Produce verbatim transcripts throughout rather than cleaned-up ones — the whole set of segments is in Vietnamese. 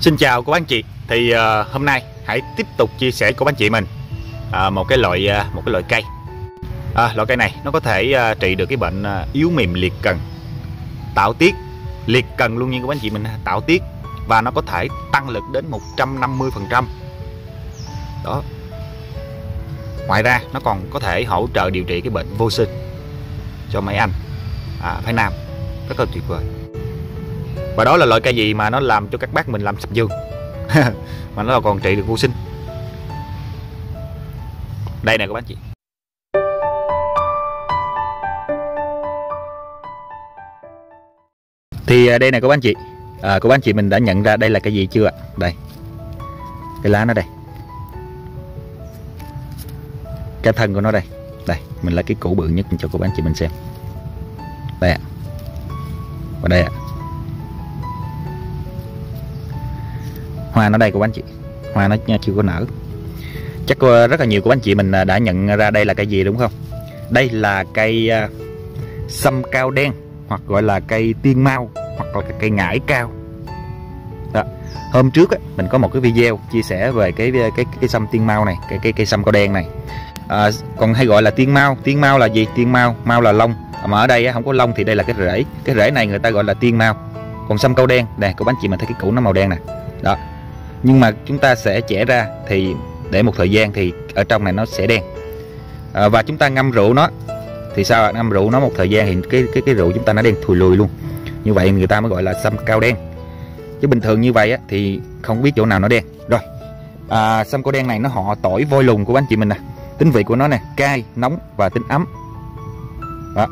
Xin chào cô bác anh chị. Thì uh, hôm nay hãy tiếp tục chia sẻ của bác anh chị mình uh, một cái loại uh, một cái loại cây. Uh, loại cây này nó có thể uh, trị được cái bệnh uh, yếu mềm liệt cần, tạo tiết liệt cần luôn nha các bác anh chị mình, tạo tiết, và nó có thể tăng lực đến một trăm năm mươi phần trăm. Đó. Ngoài ra nó còn có thể hỗ trợ điều trị cái bệnh vô sinh cho mấy anh à, phái nam, rất là tuyệt vời. Và đó là loại cây gì mà nó làm cho các bác mình làm sập giường mà nó còn trị được vô sinh. Đây nè các bác chị. Thì đây nè các bác chị, à, các bác chị mình đã nhận ra đây là cái gì chưa ạ? Đây, cái lá nó đây, cái thân của nó đây. Đây, mình lấy cái củ bự nhất cho các bác chị mình xem. Đây ạ, và đây ạ, hoa nó đây của anh chị, hoa nó chưa có nở. Chắc rất là nhiều của anh chị mình đã nhận ra đây là cây gì đúng không? Đây là cây sâm cao đen, hoặc gọi là cây tiên mau, hoặc là cây ngải cao. Đó. Hôm trước á, mình có một cái video chia sẻ về cái cái cái, cái sâm tiên mau này, cái cái cây sâm cao đen này. À, còn hay gọi là tiên mau. Tiên mau là gì? Tiên mau, mau là lông, mà ở đây á, không có lông thì đây là cái rễ. Cái rễ này người ta gọi là tiên mau. Còn sâm cao đen, nè các anh chị mình thấy cái củ nó màu đen nè. Đó. Nhưng mà chúng ta sẽ chẻ ra thì để một thời gian thì ở trong này nó sẽ đen. À, và chúng ta ngâm rượu nó thì sao? Ngâm rượu nó một thời gian thì cái cái cái rượu chúng ta nó đen thùi lùi luôn. Như vậy người ta mới gọi là sâm cao đen. Chứ bình thường như vậy á, thì không biết chỗ nào nó đen. Rồi, à, sâm cao đen này nó họ tỏi voi lùn của anh chị mình nè. Tính vị của nó nè, cay, nóng và tính ấm. Đó.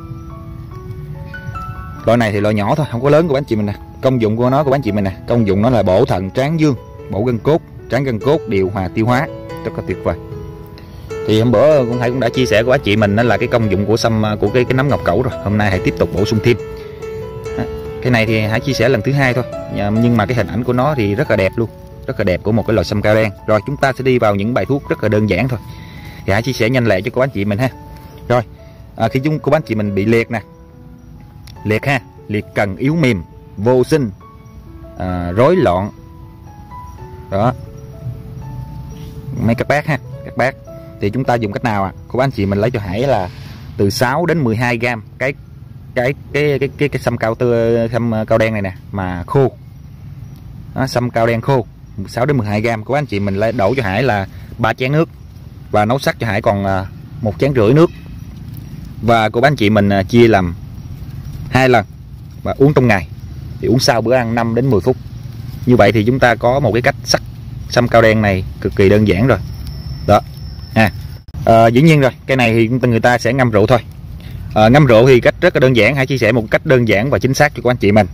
Loại này thì loại nhỏ thôi, không có lớn của anh chị mình nè. Công dụng của nó của anh chị mình nè, công dụng nó là bổ thận, tráng dương, bổ gân cốt, tráng gân cốt, điều hòa tiêu hóa, rất là tuyệt vời. Thì hôm bữa cũng thầy cũng đã chia sẻ của anh chị mình đó là cái công dụng của sâm của cái cái nấm ngọc cẩu rồi. Hôm nay hãy tiếp tục bổ sung thêm. Cái này thì hãy chia sẻ lần thứ hai thôi, nhưng mà cái hình ảnh của nó thì rất là đẹp luôn, rất là đẹp của một cái loại sâm cao đen. Rồi chúng ta sẽ đi vào những bài thuốc rất là đơn giản thôi. Thì hãy chia sẻ nhanh lẹ cho cô anh chị mình ha. Rồi, à, khi chúng cô anh chị mình bị liệt nè, liệt ha, liệt cần, yếu mềm, vô sinh, à, rối loạn, đó, mấy các bác ha, các bác thì chúng ta dùng cách nào à? Cô anh chị mình lấy cho Hải là từ sáu đến mười hai gram cái cái cái cái cái, cái sâm cao tươi, sâm cao đen này nè mà khô. Đó, sâm cao đen khô sáu đến mười hai gram. Cô anh chị mình lấy đổ cho Hải là ba chén nước và nấu sắc cho Hải còn một chén rưỡi nước. Và cô bác anh chị mình chia làm hai lần và uống trong ngày, thì uống sau bữa ăn năm đến mười phút. Như vậy thì chúng ta có một cái cách sắc sâm cao đen này cực kỳ đơn giản rồi. Đó. À, à, dĩ nhiên rồi, cái này thì người ta sẽ ngâm rượu thôi. À, ngâm rượu thì cách rất là đơn giản, hãy chia sẻ một cách đơn giản và chính xác cho cô anh chị mình.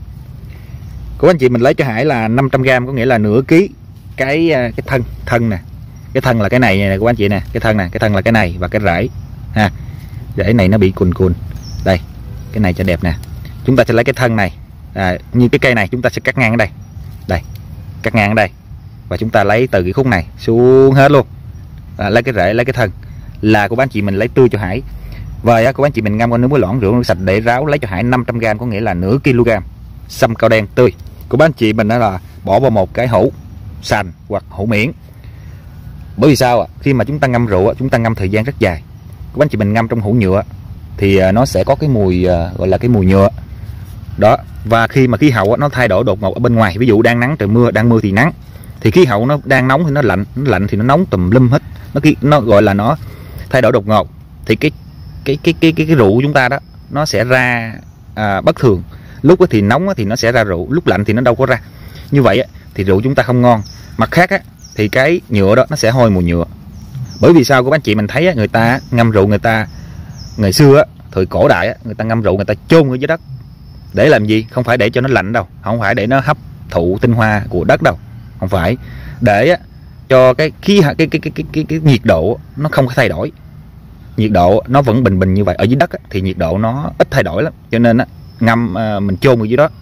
Cô anh chị mình lấy cho Hải là năm trăm gram, có nghĩa là nửa ký cái cái thân thân nè. Cái thân là cái này nè cô anh chị nè, cái thân nè, cái thân là cái này và cái rễ ha. Rễ này nó bị cùn cùn. Đây, cái này cho đẹp nè. Chúng ta sẽ lấy cái thân này, à, như cái cây này chúng ta sẽ cắt ngang ở đây. Đây, cắt ngang ở đây. Và chúng ta lấy từ cái khúc này xuống hết luôn. À, lấy cái rễ, lấy cái thân là của bác anh chị mình lấy tươi cho Hải. Và của bác anh chị mình ngâm qua nước muối loãng, rượu nước sạch để ráo, lấy cho Hải năm trăm gram, có nghĩa là nửa kg sâm cao đen tươi. Của bác anh chị mình đó là bỏ vào một cái hũ sành hoặc hũ miễn. Bởi vì sao ạ? Khi mà chúng ta ngâm rượu, chúng ta ngâm thời gian rất dài. Các anh chị mình ngâm trong hũ nhựa thì nó sẽ có cái mùi gọi là cái mùi nhựa. Đó, và khi mà khí hậu nó thay đổi đột ngột ở bên ngoài, ví dụ đang nắng trời mưa, đang mưa thì nắng, thì khí hậu nó đang nóng thì nó lạnh, nó lạnh thì nó nóng tùm lum hết. Nó nó gọi là nó thay đổi đột ngột thì cái cái cái cái cái, cái rượu của chúng ta đó nó sẽ ra à, bất thường. Lúc thì nóng thì nó sẽ ra rượu, lúc lạnh thì nó đâu có ra. Như vậy thì rượu chúng ta không ngon. Mặt khác á, thì cái nhựa đó nó sẽ hôi mùi nhựa. Bởi vì sao các anh chị mình thấy á, người ta ngâm rượu, người ta ngày xưa á, thời cổ đại á, người ta ngâm rượu người ta chôn ở dưới đất. Để làm gì? Không phải để cho nó lạnh đâu, không phải để nó hấp thụ tinh hoa của đất đâu, không phải. Để á, cho cái khí cái cái cái cái cái, cái nhiệt độ nó không có thay đổi. Nhiệt độ nó vẫn bình bình như vậy. Ở dưới đất á, thì nhiệt độ nó ít thay đổi lắm. Cho nên á, ngâm à, mình chôn ở dưới đó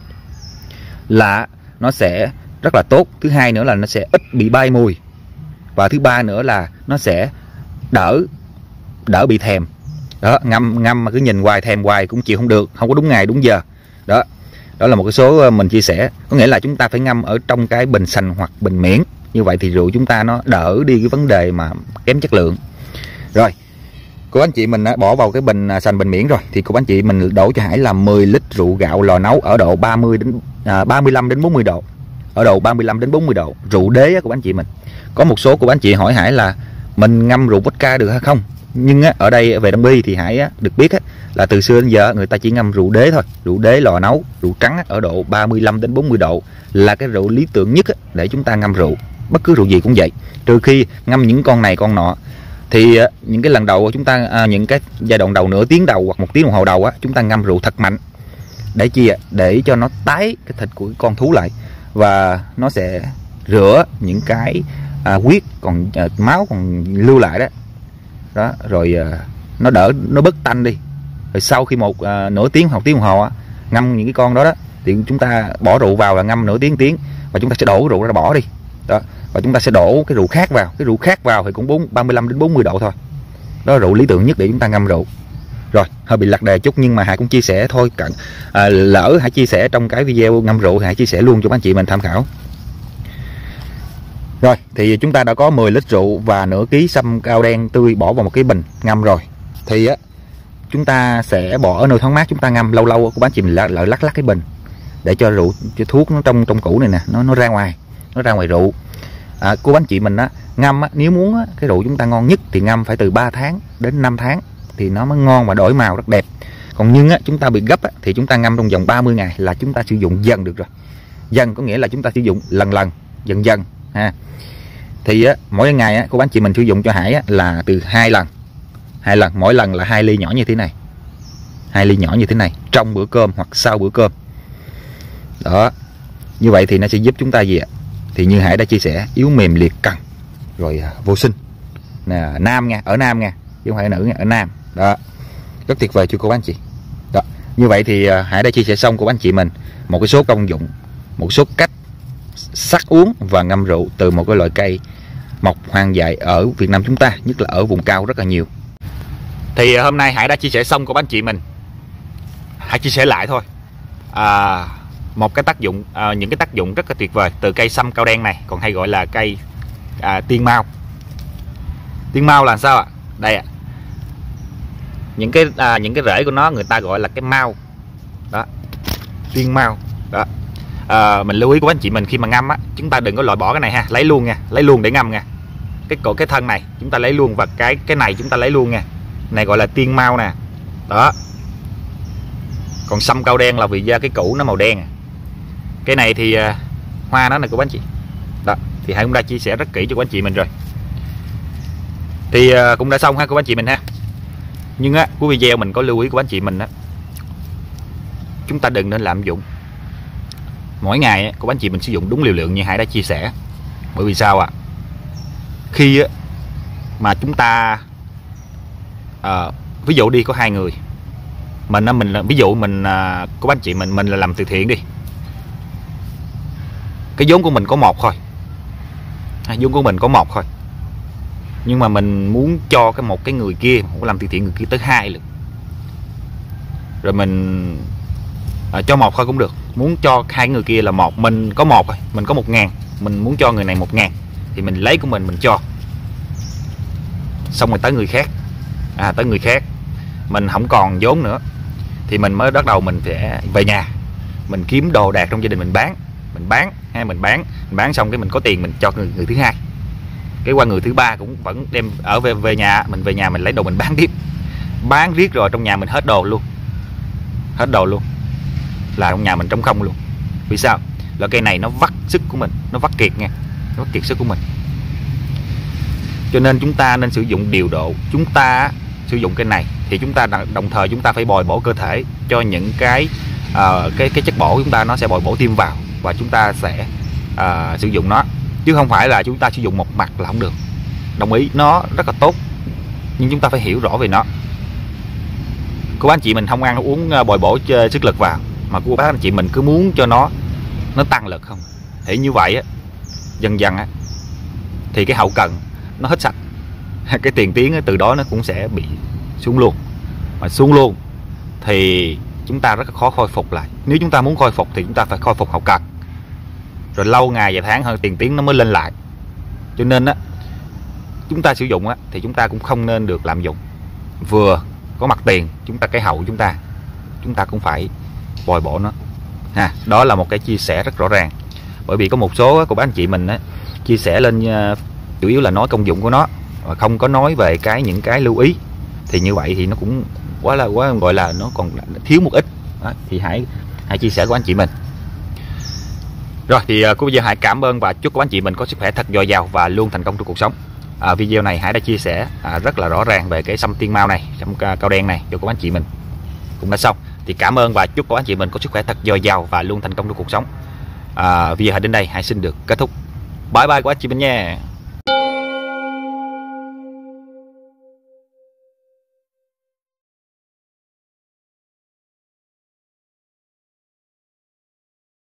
là nó sẽ rất là tốt. Thứ hai nữa là nó sẽ ít bị bay mùi. Và thứ ba nữa là nó sẽ đỡ đỡ bị thèm. Đó, ngâm ngâm mà cứ nhìn hoài thèm hoài cũng chịu không được, không có đúng ngày đúng giờ. Đó. Đó là một cái số mình chia sẻ, có nghĩa là chúng ta phải ngâm ở trong cái bình sành hoặc bình miễn, như vậy thì rượu chúng ta nó đỡ đi cái vấn đề mà kém chất lượng. Rồi cô anh chị mình đã bỏ vào cái bình sành bình miễn rồi, thì cô anh chị mình đổ cho Hải là mười lít rượu gạo lò nấu ở độ ba mươi đến à, ba mươi lăm đến bốn mươi độ, ở độ ba mươi lăm đến bốn mươi độ, rượu đế á, của anh chị mình. Có một số của anh chị hỏi Hải là mình ngâm rượu vodka được hay không, nhưng á, ở đây về Đông Bi thì Hải á, được biết á, là từ xưa đến giờ người ta chỉ ngâm rượu đế thôi, rượu đế lò nấu, rượu trắng á, ở độ ba mươi lăm đến bốn mươi độ là cái rượu lý tưởng nhất á, để chúng ta ngâm rượu. Bất cứ rượu gì cũng vậy, trừ khi ngâm những con này con nọ thì uh, những cái lần đầu chúng ta uh, những cái giai đoạn đầu nửa tiếng đầu hoặc một tiếng đồng hồ đầu á, chúng ta ngâm rượu thật mạnh để chi ạ? Để cho nó tái cái thịt của cái con thú lại, và nó sẽ rửa những cái uh, huyết còn uh, máu còn lưu lại đó đó, rồi uh, nó đỡ, nó bớt tanh đi. Rồi sau khi một uh, nửa tiếng hoặc tiếng đồng hồ á, ngâm những cái con đó đó thì chúng ta bỏ rượu vào là ngâm nửa tiếng tiếng và chúng ta sẽ đổ cái rượu ra bỏ đi đó, và chúng ta sẽ đổ cái rượu khác vào. Cái rượu khác vào thì cũng bốn ba mươi lăm đến bốn mươi độ thôi. Đó là rượu lý tưởng nhất để chúng ta ngâm rượu. Rồi hơi bị lạc đề chút, nhưng mà Hải cũng chia sẻ thôi, cận à, lỡ Hải chia sẻ trong cái video ngâm rượu thì Hải chia sẻ luôn cho các anh chị mình tham khảo. Rồi thì chúng ta đã có mười lít rượu và nửa ký sâm cao đen tươi bỏ vào một cái bình ngâm rồi, thì á chúng ta sẽ bỏ ở nơi thoáng mát, chúng ta ngâm lâu lâu của bác chị mình lại lắc, lắc lắc cái bình để cho rượu, cho thuốc nó trong trong củ này nè, nó nó ra ngoài, nó ra ngoài rượu. À, cô bác chị mình á ngâm á, nếu muốn á, cái rượu chúng ta ngon nhất thì ngâm phải từ ba tháng đến năm tháng thì nó mới ngon và đổi màu rất đẹp. Còn nhưng á, chúng ta bị gấp á, thì chúng ta ngâm trong vòng ba mươi ngày là chúng ta sử dụng dần được rồi. Dần có nghĩa là chúng ta sử dụng lần lần, dần dần ha. Thì á, mỗi ngày á, cô bác chị mình sử dụng cho Hải á, là từ hai lần, hai lần, mỗi lần là hai ly nhỏ như thế này, hai ly nhỏ như thế này trong bữa cơm hoặc sau bữa cơm. Đó, như vậy thì nó sẽ giúp chúng ta gì ạ? Thì như Hải đã chia sẻ, yếu mềm liệt cân, rồi à, vô sinh nè, nam nha, ở nam nha, chứ không phải nữ nha, ở nam. Đó, rất tuyệt vời chưa cô bác anh chị. Đó, như vậy thì à, Hải đã chia sẻ xong cô bác anh chị mình một cái số công dụng, một số cách sắc uống và ngâm rượu từ một cái loại cây mọc hoang dại ở Việt Nam chúng ta, nhất là ở vùng cao rất là nhiều. Thì à, hôm nay Hải đã chia sẻ xong cô bác anh chị mình. Hải chia sẻ lại thôi. À, một cái tác dụng, à, những cái tác dụng rất là tuyệt vời từ cây sâm cao đen này, còn hay gọi là cây à, tiên mao. Tiên mao là sao ạ? Đây ạ, những cái à, những cái rễ của nó người ta gọi là cái mao đó, tiên mao đó. À, mình lưu ý của anh chị mình khi mà ngâm á, chúng ta đừng có loại bỏ cái này ha, lấy luôn nha, lấy luôn để ngâm nha. Cái cổ cái thân này chúng ta lấy luôn, và cái cái này chúng ta lấy luôn nha. Này gọi là tiên mao nè đó. Còn sâm cao đen là vì da cái củ nó màu đen. Cái này thì uh, hoa nó này của anh chị. Đó, thì Hải cũng đã chia sẻ rất kỹ cho các anh chị mình rồi. Thì uh, cũng đã xong ha của anh chị mình ha. Nhưng á, cuối video mình có lưu ý của anh chị mình á, chúng ta đừng nên lạm dụng. Mỗi ngày của anh chị mình sử dụng đúng liều lượng như Hải đã chia sẻ. Bởi vì sao ạ? À? Khi á, mà chúng ta uh, ví dụ đi có hai người, mình mình là ví dụ mình uh, của anh chị mình mình là làm từ thiện đi, cái vốn của mình có một thôi, vốn của mình có một thôi, nhưng mà mình muốn cho cái một cái người kia, không có làm từ thiện người kia tới hai lần, rồi mình à, cho một thôi cũng được, muốn cho hai người kia là một, mình có một thôi, mình có một ngàn, mình muốn cho người này một ngàn thì mình lấy của mình mình cho, xong rồi tới người khác, à tới người khác mình không còn vốn nữa thì mình mới bắt đầu mình phải về nhà, mình kiếm đồ đạc trong gia đình mình bán, mình bán hay mình bán mình bán xong cái mình có tiền mình cho người, người thứ hai, cái qua người thứ ba cũng vẫn đem ở về về nhà, mình về nhà mình lấy đồ mình bán tiếp, bán riết rồi trong nhà mình hết đồ luôn, hết đồ luôn, là trong nhà mình trống không luôn. Vì sao? Là cây này nó vắt sức của mình, nó vắt kiệt nha, nó vắt kiệt sức của mình. Cho nên chúng ta nên sử dụng điều độ. Chúng ta sử dụng cây này thì chúng ta đồng thời chúng ta phải bồi bổ cơ thể cho những cái uh, cái cái chất bổ, chúng ta nó sẽ bồi bổ tim vào và chúng ta sẽ uh, sử dụng nó, chứ không phải là chúng ta sử dụng một mặt là không được. Đồng ý nó rất là tốt, nhưng chúng ta phải hiểu rõ về nó. Cô bác anh chị mình không ăn uống bồi bổ sức lực vào, mà cô bác anh chị mình cứ muốn cho nó nó tăng lực không, thì như vậy á, dần dần á, thì cái hậu cần nó hết sạch, cái tiền tiến từ đó nó cũng sẽ bị xuống luôn, mà xuống luôn thì chúng ta rất là khó khôi phục lại. Nếu chúng ta muốn khôi phục thì chúng ta phải khôi phục hậu cần, rồi lâu ngày vài tháng hơn tiền tiếng nó mới lên lại. Cho nên á, chúng ta sử dụng á thì chúng ta cũng không nên được lạm dụng. Vừa có mặt tiền, chúng ta cái hậu chúng ta chúng ta cũng phải bồi bổ nó ha. Đó là một cái chia sẻ rất rõ ràng. Bởi vì có một số của bác anh chị mình á, chia sẻ lên uh, chủ yếu là nói công dụng của nó và không có nói về cái những cái lưu ý, thì như vậy thì nó cũng quá là quá gọi là nó còn thiếu một ít đó. Thì hãy hãy chia sẻ của anh chị mình. Rồi thì uh, cô bây giờ hãy cảm ơn và chúc các anh chị mình có sức khỏe thật dồi dào và luôn thành công trong cuộc sống. À, video này Hải đã chia sẻ à, rất là rõ ràng về cái sâm tiên mao này, sâm cao đen này cho các anh chị mình cũng đã xong. Thì cảm ơn và chúc các anh chị mình có sức khỏe thật dồi dào và luôn thành công trong cuộc sống. À, video đến đây Hải xin được kết thúc. Bye bye các anh chị mình nha.